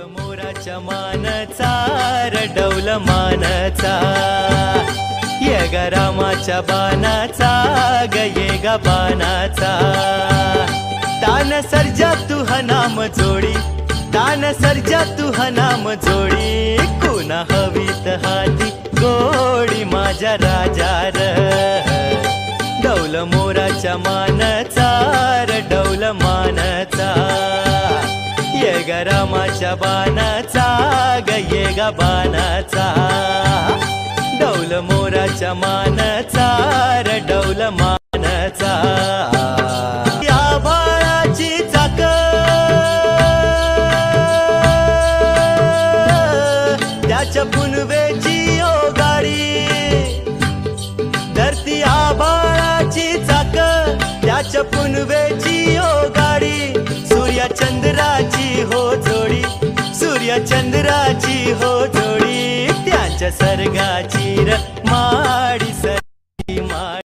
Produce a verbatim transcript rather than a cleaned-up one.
मोराच्या मानचा रडवल मानचा ये ग रामाच्या बाणाचा ग ये ग बाणाचा तान सर्जा तू हा नाम जोडी तान सर्जा तू हा नाम जोडी कुणा हवीत हाती गोडी माझ्या राजा र डौल मोराच्या मानचा रडवल मानचा ये ग रामाच्या बाणाचा ग ये ग बाणाचा डौल मोराच्या मानचा रडवल मानचा या बाळाची चाक त्याच्या पुनवेची ओ गाडी धरती आभाळाची चाक त्याच्या पुनवेची ओ गाडी सूर्या चंद्राची हो जोडी सूर्या चंद्राची हो जोडी त्यांच्या सर्गाची